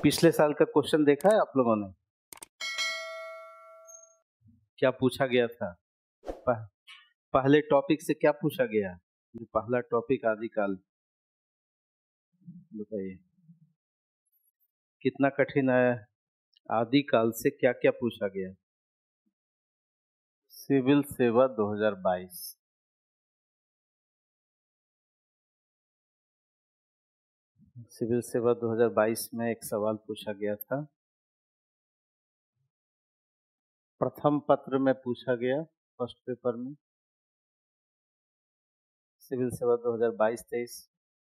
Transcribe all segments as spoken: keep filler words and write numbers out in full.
पिछले साल का क्वेश्चन देखा है आप लोगों ने? क्या पूछा गया था? पह, पहले टॉपिक से क्या पूछा गया? जो पहला टॉपिक आदिकाल, बताइए कितना कठिन है। आदिकाल से क्या क्या पूछा गया? सिविल सेवा दो हज़ार बाईस। सिविल सेवा दो हज़ार बाईस में एक सवाल पूछा गया था, प्रथम पत्र में पूछा गया, फर्स्ट पेपर में, सिविल सेवा दो हज़ार बाईस तेईस।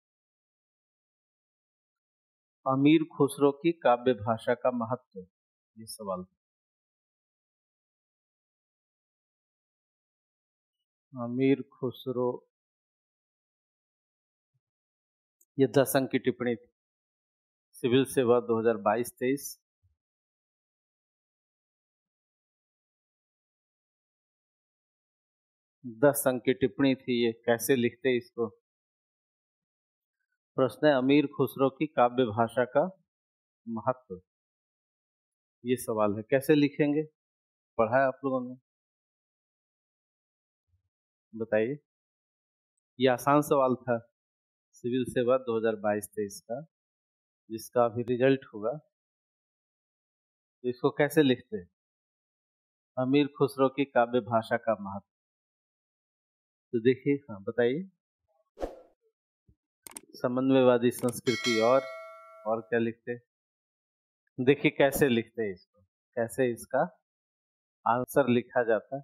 अमीर खुसरो की काव्य भाषा का महत्व, ये सवाल था। अमीर खुसरो, ये दस अंक की टिप्पणी थी। सिविल सेवा दो हज़ार बाईस तेईस। दस अंक की टिप्पणी थी, ये कैसे लिखते इसको? प्रश्न है अमीर खुसरो की काव्य भाषा का महत्व, ये सवाल है। कैसे लिखेंगे, पढ़ा है आप लोगों ने? बताइए। ये आसान सवाल था सिविल सेवा दो हज़ार बाईस तेईस का, जिसका अभी रिजल्ट होगा। तो इसको कैसे लिखते हैं? अमीर खुसरो की काव्य भाषा का महत्व। तो देखिए, हाँ बताइए। समन्वयवादी संस्कृति, और और क्या लिखते? देखिए कैसे लिखते हैं इसको, कैसे इसका आंसर लिखा जाता है।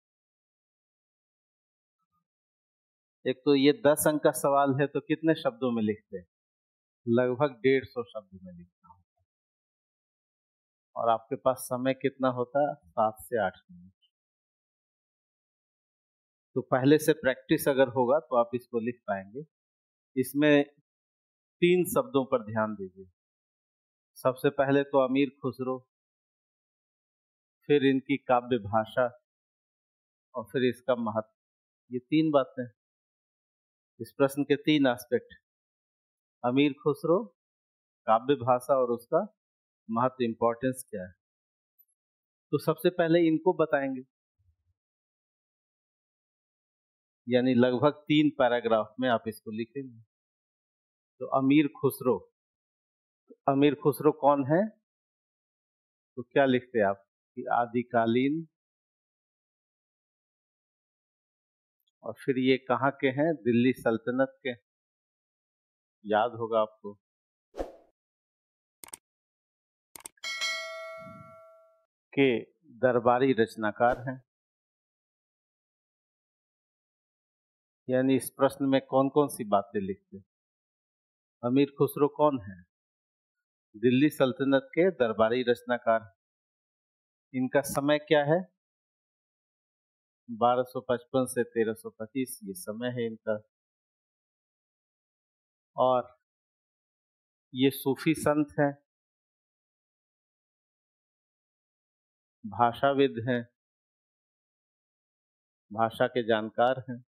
एक तो ये दस अंक का सवाल है, तो कितने शब्दों में लिखते हैं? लगभग डेढ़ सौ शब्द में लिखना होता है। और आपके पास समय कितना होता है? सात से आठ मिनट। तो पहले से प्रैक्टिस अगर होगा तो आप इसको लिख पाएंगे। इसमें तीन शब्दों पर ध्यान दीजिए। सबसे पहले तो अमीर खुसरो, फिर इनकी काव्य भाषा, और फिर इसका महत्व। ये तीन बातें, इस प्रश्न के तीन एस्पेक्ट। अमीर खुसरो, काव्य भाषा और उसका महत्व, इंपॉर्टेंस क्या है। तो सबसे पहले इनको बताएंगे, यानी लगभग तीन पैराग्राफ में आप इसको लिखेंगे। तो अमीर खुसरो, अमीर खुसरो कौन है? तो क्या लिखते हैं आप कि आदिकालीन, और फिर ये कहाँ के हैं? दिल्ली सल्तनत के, याद होगा आपको। के दरबारी रचनाकार हैं। यानी इस प्रश्न में कौन कौन सी बातें लिखते? अमीर खुसरो कौन है? दिल्ली सल्तनत के दरबारी रचनाकार। इनका समय क्या है? बारह सौ पचपन से तेरह सौ पच्चीस, ये समय है इनका। और ये सूफी संत हैं, भाषाविद हैं, भाषा के जानकार हैं,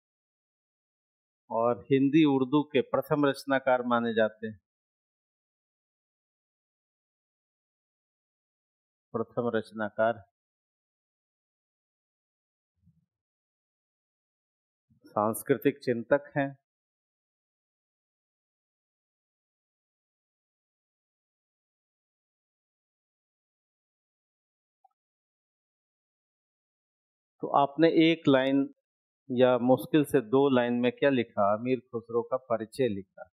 और हिंदी उर्दू के प्रथम रचनाकार माने जाते हैं। प्रथम रचनाकार, सांस्कृतिक चिंतक हैं। तो आपने एक लाइन या मुश्किल से दो लाइन में क्या लिखा? अमीर खुसरो का परिचय लिखा।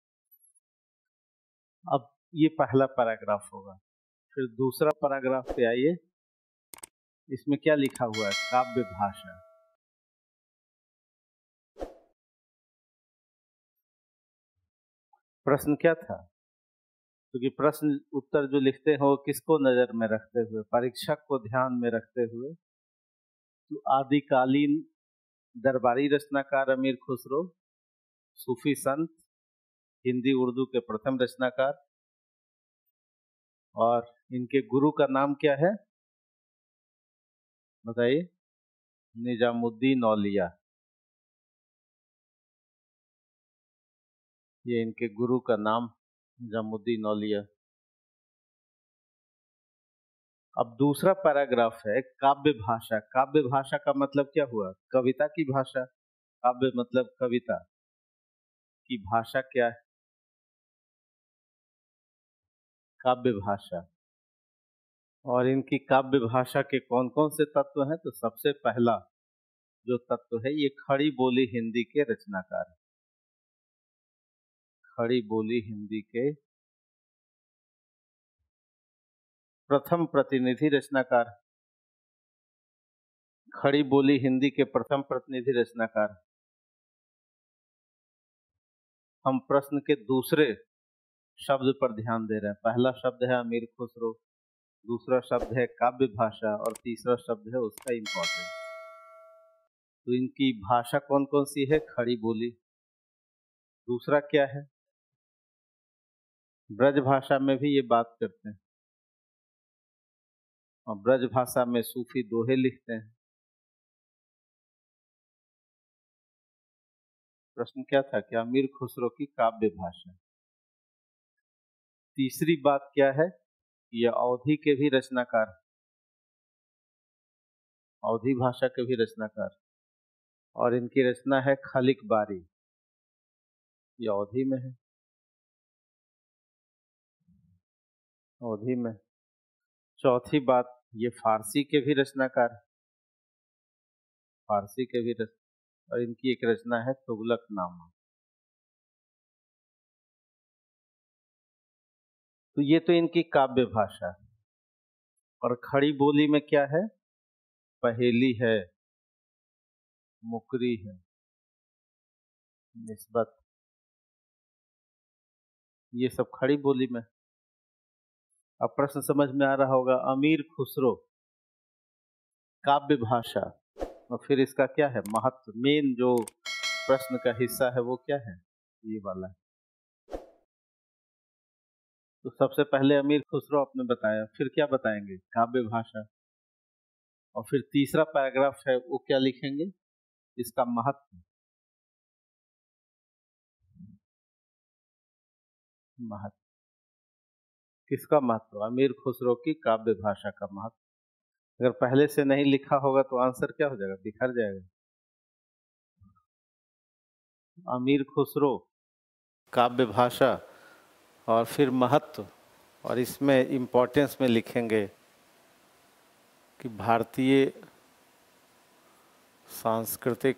अब ये पहला पैराग्राफ होगा। फिर दूसरा पैराग्राफ पे आइए, इसमें क्या लिखा हुआ है? काव्य भाषा। प्रश्न क्या था? क्योंकि प्रश्न उत्तर जो लिखते हो किसको नजर में रखते हुए? परीक्षक को ध्यान में रखते हुए। तो आदिकालीन दरबारी रचनाकार अमीर खुसरो, सूफी संत, हिंदी उर्दू के प्रथम रचनाकार, और इनके गुरु का नाम क्या है? बताइए। निजामुद्दीन औलिया, ये इनके गुरु का नाम, निजामुद्दीन औलिया। अब दूसरा पैराग्राफ है काव्य भाषा। काव्य भाषा का मतलब क्या हुआ? कविता की भाषा। काव्य मतलब कविता की भाषा क्या है? काव्य भाषा। और इनकी काव्य भाषा के कौन कौन से तत्व हैं? तो सबसे पहला जो तत्व है, ये खड़ी बोली हिंदी के रचनाकार हैं। खड़ी बोली हिंदी के प्रथम प्रतिनिधि रचनाकार। खड़ी बोली हिंदी के प्रथम प्रतिनिधि रचनाकार। हम प्रश्न के दूसरे शब्द पर ध्यान दे रहे हैं। पहला शब्द है अमीर खुसरो, दूसरा शब्द है काव्य भाषा और तीसरा शब्द है उसका इम्पोर्टेंस। तो इनकी भाषा कौन कौन सी है? खड़ी बोली। दूसरा क्या है? ब्रज भाषा में भी ये बात करते हैं और ब्रज भाषा में सूफी दोहे लिखते हैं। प्रश्न क्या था? कि अमीर खुसरो की काव्य भाषा। तीसरी बात क्या है? ये अवधी के भी रचनाकार, अवधी भाषा के भी रचनाकार, और इनकी रचना है खलिक बारी, ये अवधी में है, अवधी में। चौथी बात, ये फारसी के भी रचनाकार, फारसी के भी रच... और इनकी एक रचना है तुगलकनामा। तो ये तो इनकी काव्य भाषा। और खड़ी बोली में क्या है? पहेली है, मुकरी है, निस्बत, ये सब खड़ी बोली में। अब प्रश्न समझ में आ रहा होगा, अमीर खुसरो काव्य भाषा, और फिर इसका क्या है महत्व? मेन जो प्रश्न का हिस्सा है वो क्या है? ये वाला है। तो सबसे पहले अमीर खुसरो आपने बताया, फिर क्या बताएंगे? काव्य भाषा। और फिर तीसरा पैराग्राफ है वो क्या लिखेंगे? इसका महत्व। महत्व किसका महत्व? अमीर खुसरो की काव्य भाषा का महत्व। अगर पहले से नहीं लिखा होगा तो आंसर क्या हो जाएगा? बिखर जाएगा। अमीर खुसरो काव्य भाषा और फिर महत्व, और इसमें इम्पोर्टेंस में लिखेंगे कि भारतीय सांस्कृतिक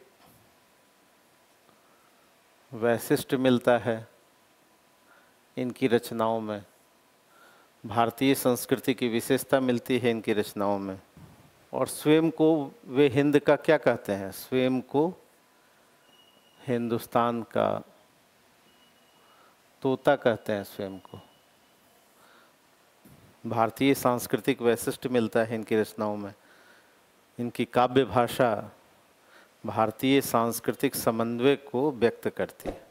वैशिष्ट्य मिलता है इनकी रचनाओं में, भारतीय संस्कृति की विशेषता मिलती है इनकी रचनाओं में। और स्वयं को वे हिंद का क्या कहते हैं? स्वयं को हिंदुस्तान का तोता कहते हैं स्वयं को। भारतीय सांस्कृतिक वैशिष्ट्य मिलता है इनकी रचनाओं में। इनकी काव्य भाषा भारतीय सांस्कृतिक समन्वय को व्यक्त करती है।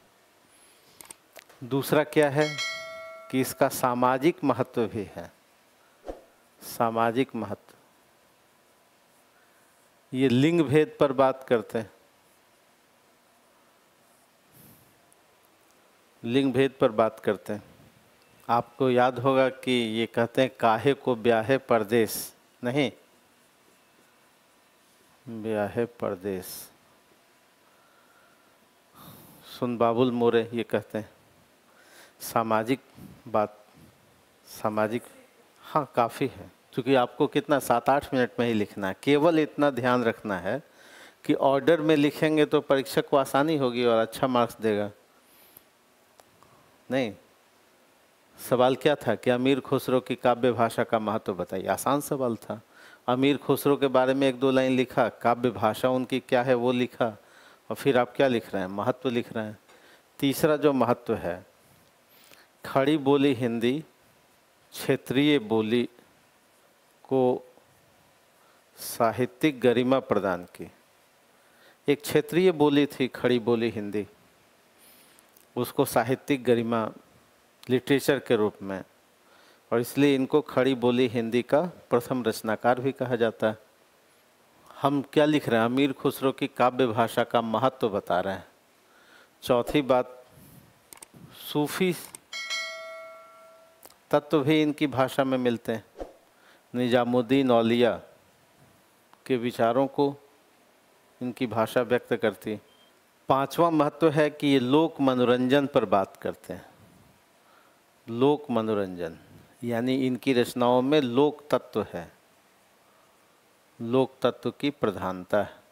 दूसरा क्या है? कि इसका सामाजिक महत्व भी है। सामाजिक महत्व, ये लिंग भेद पर बात करते हैं, लिंग भेद पर बात करते हैं। आपको याद होगा कि ये कहते हैं काहे को ब्याहे परदेश, नहीं ब्याहे परदेश, सुन बाबुल मोरे ये कहते हैं। सामाजिक बात, सामाजिक, हाँ काफ़ी है, क्योंकि आपको कितना सात आठ मिनट में ही लिखना है। केवल इतना ध्यान रखना है कि ऑर्डर में लिखेंगे तो परीक्षक को आसानी होगी और अच्छा मार्क्स देगा। नहीं, सवाल क्या था कि अमीर खुसरो की काव्य भाषा का महत्व बताइए। आसान सवाल था। अमीर खुसरो के बारे में एक दो लाइन लिखा, काव्य भाषा उनकी क्या है वो लिखा, और फिर आप क्या लिख रहे हैं? महत्व लिख रहे हैं। तीसरा जो महत्व है, खड़ी बोली हिंदी क्षेत्रीय बोली को साहित्यिक गरिमा प्रदान की। एक क्षेत्रीय बोली थी खड़ी बोली हिंदी, उसको साहित्यिक गरिमा, लिटरेचर के रूप में, और इसलिए इनको खड़ी बोली हिंदी का प्रथम रचनाकार भी कहा जाता है। हम क्या लिख रहे हैं? अमीर खुसरो की काव्य भाषा का महत्व बता रहे हैं। चौथी बात, सूफी तत्व भी इनकी भाषा में मिलते हैं। निजामुद्दीन औलिया के विचारों को इनकी भाषा व्यक्त करती। पांचवा महत्व है कि ये लोक मनोरंजन पर बात करते हैं। लोक मनोरंजन यानी इनकी रचनाओं में लोक तत्व है, लोक तत्व की प्रधानता है।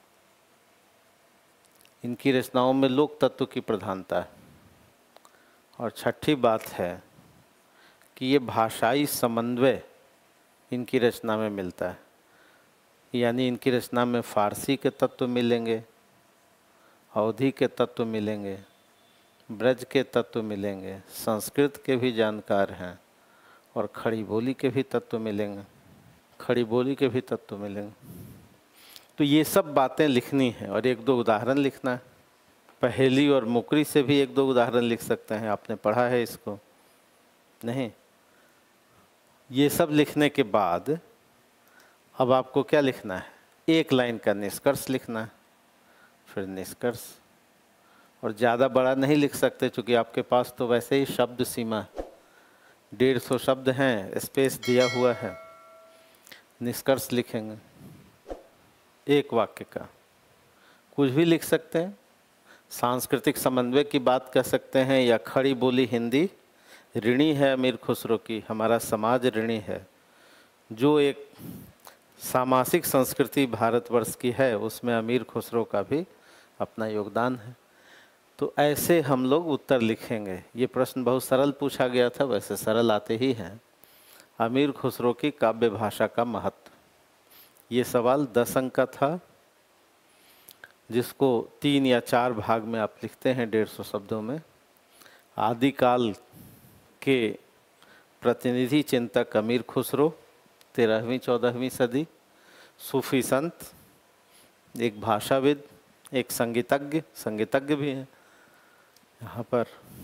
इनकी रचनाओं में लोक तत्व की प्रधानता है। और छठी बात है कि ये भाषाई समन्वय इनकी रचना में मिलता है, यानी इनकी रचना में फारसी के तत्व मिलेंगे, अवधी के तत्व मिलेंगे, ब्रज के तत्व मिलेंगे, संस्कृत के भी जानकार हैं और खड़ी बोली के भी तत्व मिलेंगे, खड़ी बोली के भी तत्व मिलेंगे। तो ये सब बातें लिखनी है और एक दो उदाहरण लिखना है। पहेली और मुकरी से भी एक दो उदाहरण लिख सकते हैं, आपने पढ़ा है इसको नहीं? ये सब लिखने के बाद अब आपको क्या लिखना है? एक लाइन का निष्कर्ष लिखना है। फिर निष्कर्ष, और ज़्यादा बड़ा नहीं लिख सकते क्योंकि आपके पास तो वैसे ही शब्द सीमा डेढ़ सौ शब्द हैं, स्पेस दिया हुआ है। निष्कर्ष लिखेंगे एक वाक्य का, कुछ भी लिख सकते हैं। सांस्कृतिक समन्वय की बात कर सकते हैं, या खड़ी बोली हिंदी ऋणी है अमीर खुसरो की, हमारा समाज ऋणी है। जो एक सामासिक संस्कृति भारतवर्ष की है उसमें अमीर खुसरो का भी अपना योगदान है। तो ऐसे हम लोग उत्तर लिखेंगे। ये प्रश्न बहुत सरल पूछा गया था, वैसे सरल आते ही हैं। अमीर खुसरो की काव्य भाषा का महत्व, ये सवाल दस अंक का था, जिसको तीन या चार भाग में आप लिखते हैं डेढ़ सौ शब्दों में। आदिकाल के प्रतिनिधि चिंतक अमीर खुसरो, तेरहवीं चौदहवीं सदी, सूफी संत, एक भाषाविद, एक संगीतज्ञ, संगीतज्ञ भी हैं यहाँ पर,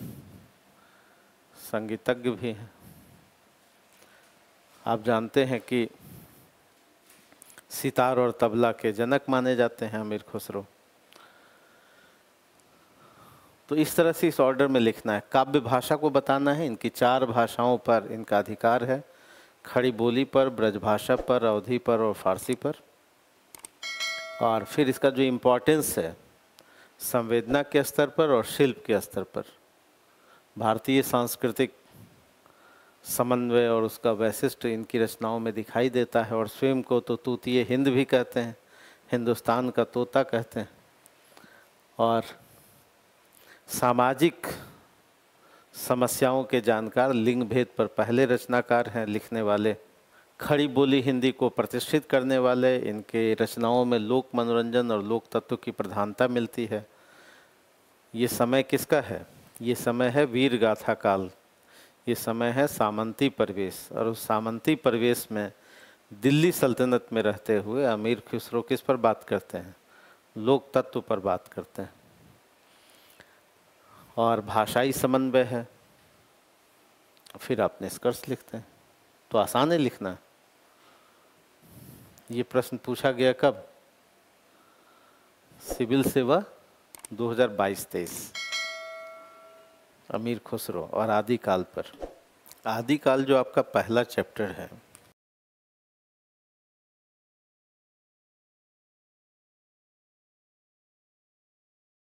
संगीतज्ञ भी हैं। आप जानते हैं कि सितार और तबला के जनक माने जाते हैं अमीर खुसरो। तो इस तरह से इस ऑर्डर में लिखना है। काव्य भाषा को बताना है, इनकी चार भाषाओं पर इनका अधिकार है, खड़ी बोली पर, ब्रजभाषा पर, अवधी पर और फारसी पर। और फिर इसका जो इम्पोर्टेंस है संवेदना के स्तर पर और शिल्प के स्तर पर, भारतीय सांस्कृतिक समन्वय और उसका वैशिष्ट इनकी रचनाओं में दिखाई देता है। और स्वयं को तो तूतीय हिंद भी कहते हैं, हिंदुस्तान का तोता कहते हैं। और सामाजिक समस्याओं के जानकार, लिंग भेद पर पहले रचनाकार हैं लिखने वाले, खड़ी बोली हिंदी को प्रतिष्ठित करने वाले। इनके रचनाओं में लोक मनोरंजन और लोक तत्व की प्रधानता मिलती है। ये समय किसका है? ये समय है वीर गाथा काल, ये समय है सामंती परिवेश। और उस सामंती परिवेश में दिल्ली सल्तनत में रहते हुए अमीर खुसरो किस पर बात करते हैं? लोक तत्व पर बात करते हैं। और भाषाई समन्वय है। फिर आप निष्कर्ष लिखते हैं। तो आसान है लिखना। ये प्रश्न पूछा गया कब? सिविल सेवा दो हज़ार बाईस तेईस, अमीर खुसरो और आदिकाल पर। आदिकाल जो आपका पहला चैप्टर है